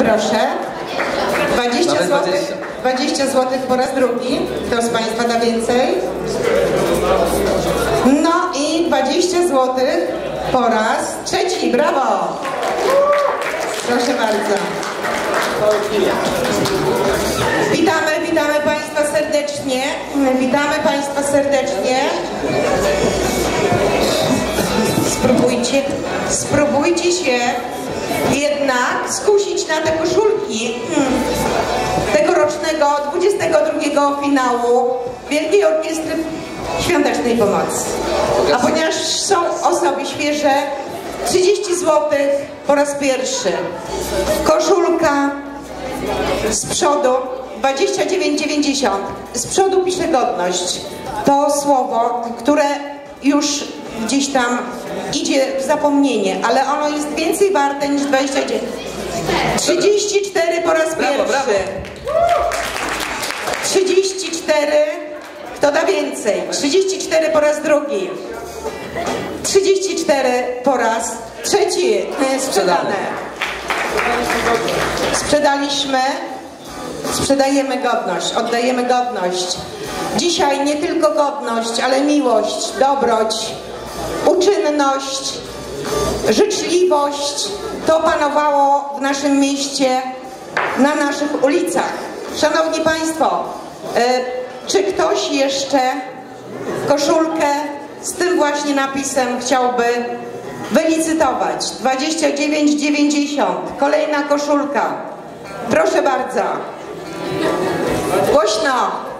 Proszę. 20 zł. 20 zł po raz drugi. Kto z Państwa da więcej? No i 20 zł po raz trzeci. Brawo! Proszę bardzo. Witamy Państwa serdecznie. Witamy Państwa serdecznie. Spróbujcie się jednak skusić na te koszulki tegorocznego 22 finału Wielkiej Orkiestry Świątecznej Pomocy. A ponieważ są osoby świeże, 30 zł po raz pierwszy. Koszulka z przodu 29,90. Z przodu pisze godność. To słowo, które już gdzieś tam idzie w zapomnienie, ale ono jest więcej warte niż 29. 34 po raz pierwszy. 34. Kto da więcej? 34 po raz drugi. 34 po raz trzeci. Sprzedane. Sprzedaliśmy. Sprzedajemy godność. Oddajemy godność. Dzisiaj nie tylko godność, ale miłość, dobroć, uczynność, życzliwość. To panowało w naszym mieście, na naszych ulicach. Szanowni Państwo, czy ktoś jeszcze koszulkę z tym właśnie napisem chciałby wylicytować? 29,90. Kolejna koszulka. Proszę bardzo. Głośno.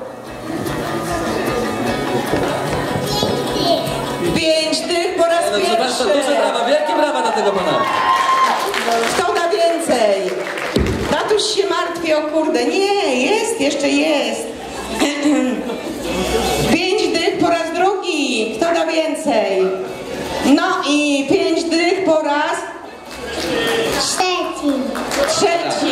5 dych po raz pierwszy. Duże brawa, wielkie brawa dla tego pana. Kto da więcej? Tatuś się martwi, o kurde. Nie, jest, jeszcze jest. 5 dych po raz drugi. Kto da więcej? No i 5 dych po raz trzeci.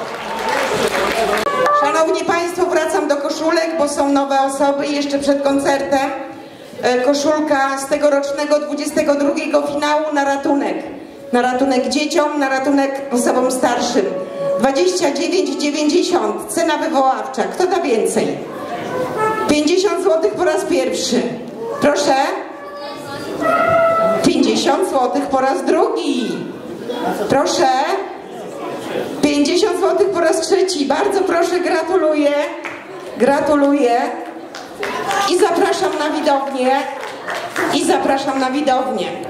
Szanowni Państwo, wracam do koszulek, bo są nowe osoby jeszcze przed koncertem. Koszulka z tegorocznego 22 finału na ratunek. Na ratunek dzieciom, na ratunek osobom starszym. 29,90. Cena wywoławcza. Kto da więcej? 50 zł po raz pierwszy. Proszę. 50 zł po raz drugi. Proszę. 50 zł po raz trzeci. Bardzo proszę, gratuluję. Gratuluję. I zapraszam na widownię.